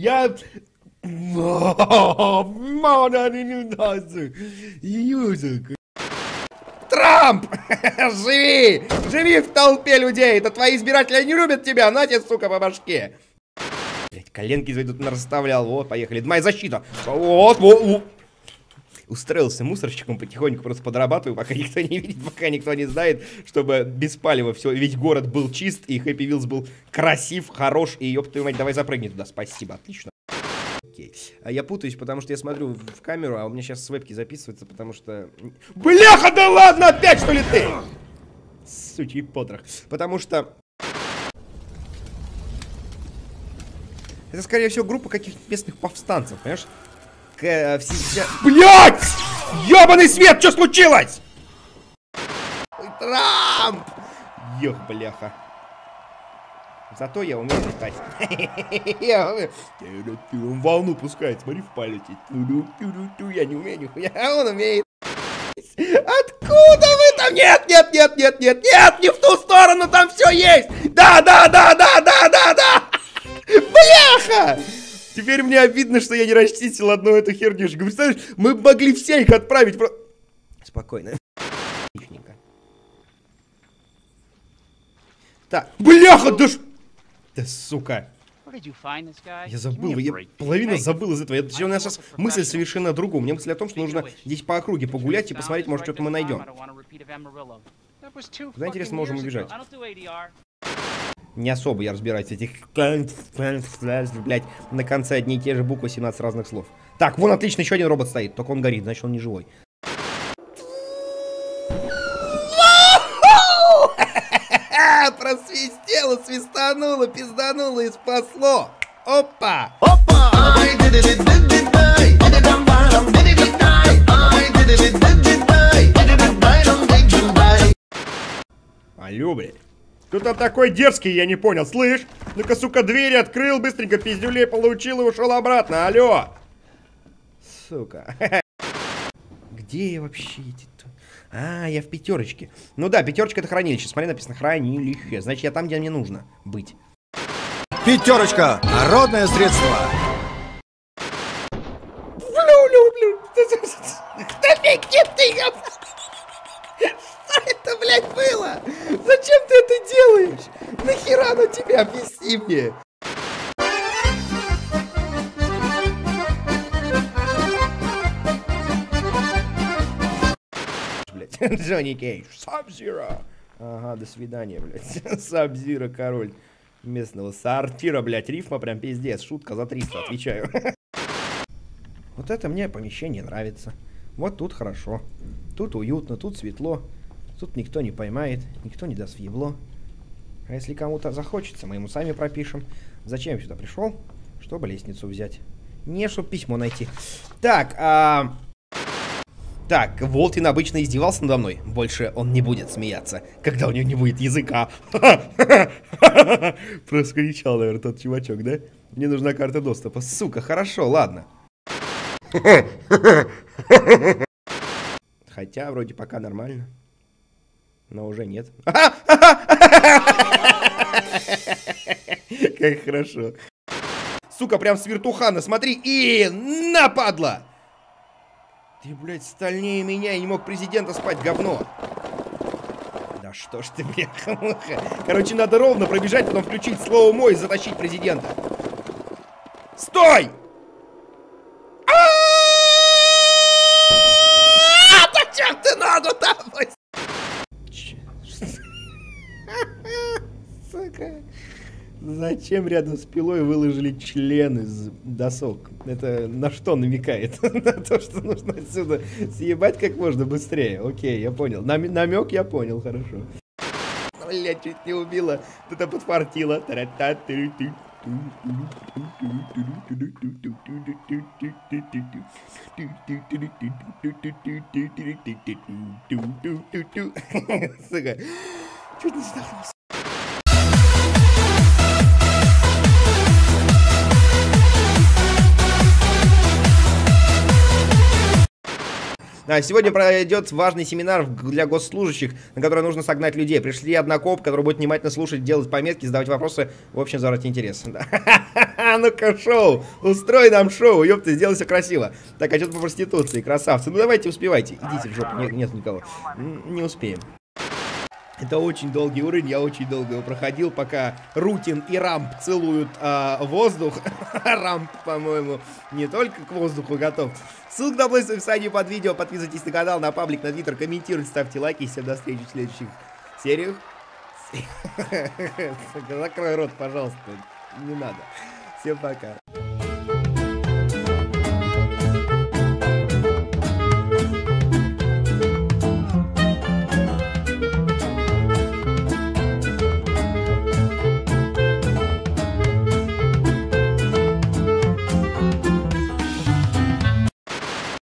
Я... Трамп! Живи! Живи в толпе людей! Это твои избиратели не любят тебя! На тебе, сука, по башке! Блять, коленки зайдут на расставлял. Вот, поехали. Это моя защита. Вот. Устроился мусорщиком потихоньку, просто подрабатываю, пока никто не видит, пока никто не знает, чтобы без палева все, ведь город был чист, и Хэппи Вилс был красив, хорош, и ёб твою мать, давай запрыгни туда, спасибо, отлично. Окей. А я путаюсь, потому что я смотрю в камеру, а у меня сейчас с вебки записывается, потому что... Бляха, да ладно, опять что ли ты? Сучий потрох. Потому что... Это, скорее всего, группа каких-то местных повстанцев, понимаешь? Блять! Ёбаный свет, что случилось? Трамп! Ёх, бляха. Зато я умею летать. Он волну пускает, смотри, в полете. Я не умею, нихуя, он умеет. Откуда вы там? Нет, не в ту сторону, там все есть. Да. Бляха! Теперь мне обидно, что я не расчистил одну эту хернюшку. Представляешь, мы могли все их отправить. Спокойно. Так, бляха, да сука. Я забыл, я половину забыл из этого. У меня сейчас мысль совершенно другая. У меня мысль о том, что нужно здесь по округе погулять и посмотреть, может, что-то мы найдем. Куда, интересно, можем убежать? Не особо я разбираюсь в этих... Блять, на конце одни и те же буквы, 17 разных слов. Так, вон отлично, еще один робот стоит, только он горит, значит он не живой. Просвистело, свистануло, пиздануло и спасло. Опа! Опа! Алло, блядь. Кто там такой дерзкий, я не понял, слышь? Ну-ка, сука, двери открыл, быстренько пиздюлей получил и ушел обратно, алло! Сука. Где я вообще? А, я в пятерочке. Ну да, пятерочка это хранилище, смотри, написано хранилище, значит я там, где мне нужно быть. Пятерочка, народное средство. Да фиг ты, что это, блядь, было? Зачем ты это делаешь? Нахера оно тебе? Объясни мне. Блядь, Джонни Кейдж, Саб-Зиро. Ага, до свидания, блядь. Саб-Зиро, король местного сортира, блядь, рифма прям пиздец. Шутка за 300, отвечаю. Вот это мне помещение нравится. Вот тут хорошо. Тут уютно, тут светло. Тут никто не поймает, никто не даст въебло. А если кому-то захочется, мы ему сами пропишем. Зачем я сюда пришел? Чтобы лестницу взять. Не, чтобы письмо найти. Так, Так, Волтин обычно издевался надо мной. Больше он не будет смеяться, когда у него не будет языка. Просто кричал, наверное, тот чувачок, да? Мне нужна карта доступа. Сука, хорошо, ладно. Хотя, вроде пока нормально. Но уже нет. Как хорошо. Сука, прям с вертухана, смотри. И на, падла! Ты, блядь, стальнее меня. Я не мог президента спать, говно. Да что ж ты, бляха-муха. Короче, надо ровно пробежать, потом включить слоумо и затащить президента. Стой! Зачем ты ногу там? Сука. Зачем рядом с пилой выложили член из досок? Это на что намекает? На то, что нужно отсюда съебать как можно быстрее. Окей, я понял. Намек я понял, хорошо. Блять, чуть не убила. Кто-то подфартило. Сука. Чуть не задохнулся. Сегодня пройдет важный семинар для госслужащих, на который нужно согнать людей. Пришли однокоп, который будет внимательно слушать, делать пометки, задавать вопросы. В общем, заради интерес. Ну-ка, шоу. Устрой нам шоу. Ёпта, сделай все красиво. Так, а что-то по проституции, красавцы. Ну давайте, успевайте. Идите в жопу. Нет никого. Не успеем. Это очень долгий уровень, я очень долго его проходил, пока Рутин и Рамп целуют воздух. Рамп, по-моему, не только к воздуху готов. Ссылка на плей в описании под видео. Подписывайтесь на канал, на паблик, на твиттер, комментируйте, ставьте лайки. Всем до встречи в следующих сериях. Закрой рот, пожалуйста. Не надо. Всем пока.